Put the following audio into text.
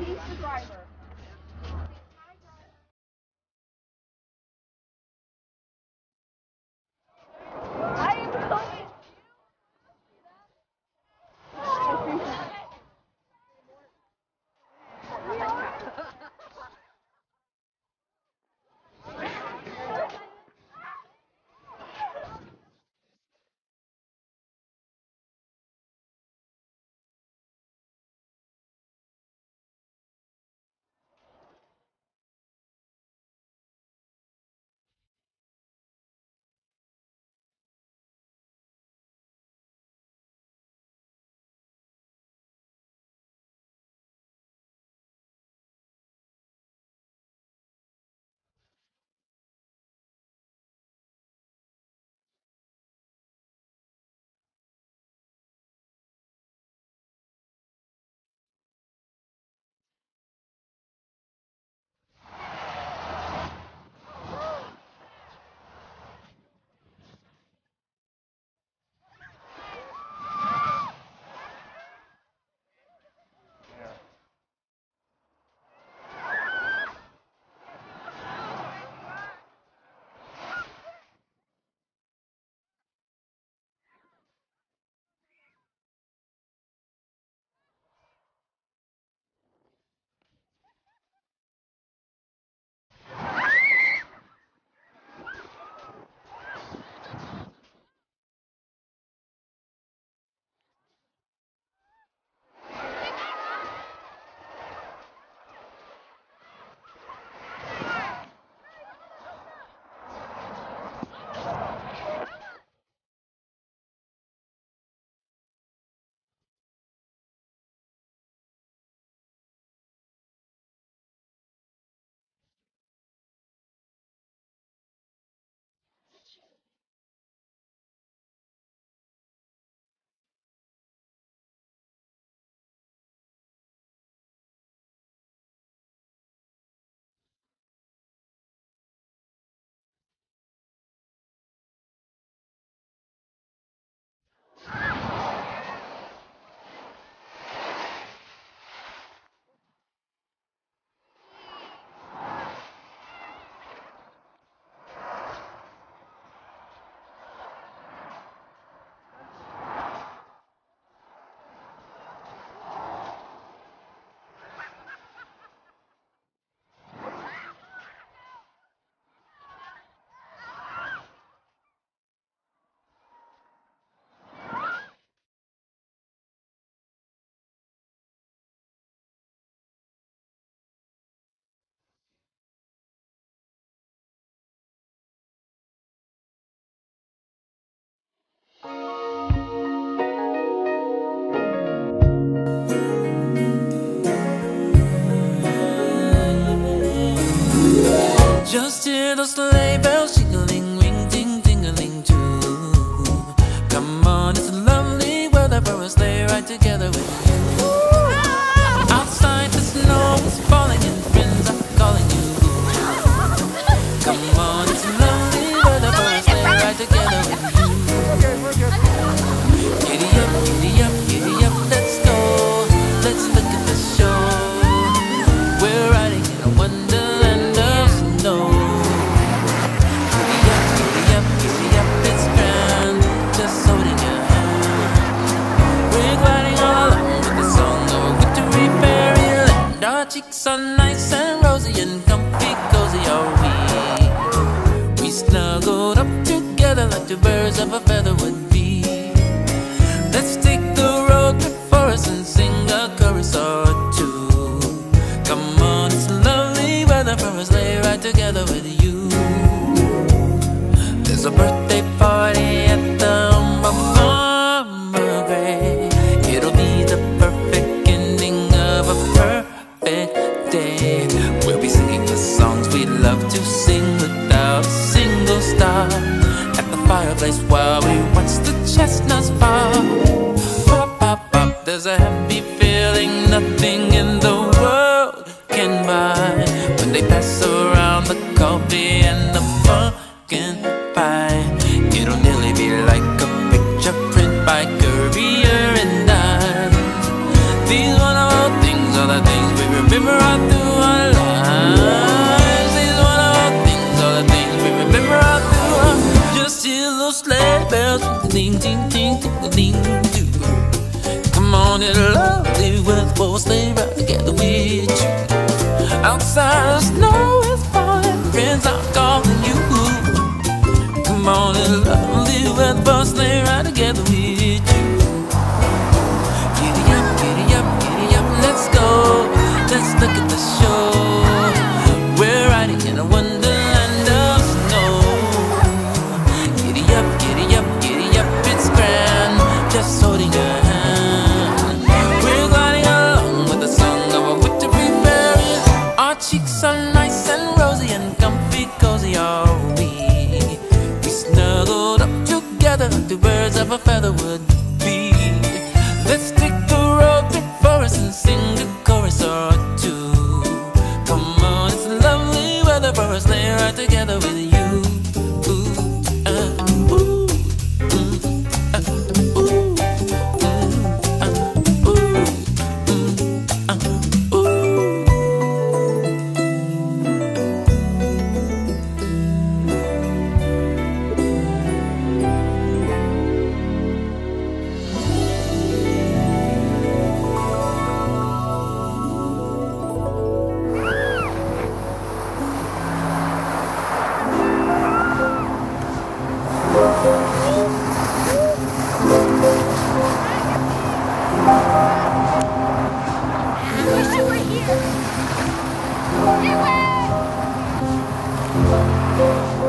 He's the driver. I am going. Just hear those sleigh bells jingling, ring, ting, tingling too. Come on, it's lovely weather for a sleigh ride together with you. Outside the snow is falling and friends are calling you. Come on, it's lovely weather for a sleigh ride together with you. Giddy up, giddy up, giddy up, let's go. Let's look at the show. We're riding in a wonderland of snow. Giddy up, giddy up, it's grand. Just holding your hand. We're gliding all along with the song of a wintry fairyland. Our cheeks are nice and rosy and comfy, cozy are we. We snuggled up together like two birds of a feather would be. Let's take the road before us and sing a chorus or two. Come on, it's lovely weather for a sleigh ride together with you. There's a birthday party at the home of Mama Gray. It'll be the perfect ending of a perfect day. We'll be singing the songs we love to sing without a single stop. At the fireplace while we watch the chestnuts fall. Pop, pop, pop, there's a happy feeling nothing in the world can buy when they pass around the coffee we'll stay right together with you. Outside the snow is falling, friends are calling you. Come on and lovely weather, we'll stay right together with you. Giddy up, giddy up, giddy up, let's go. Let's look at the show. We're riding in a wonderland of snow. Giddy up, giddy up, giddy up, it's grand. Just holding your hand. We're gliding along with the song of a victory burial. Our cheeks are nice and rosy and comfy, cozy are we. We snuggled up together like the birds of a feather would be. Let's take a road before us and sing a chorus or two. Come on, it's lovely weather for us, lay right together with you. I wish you were here. Anyway.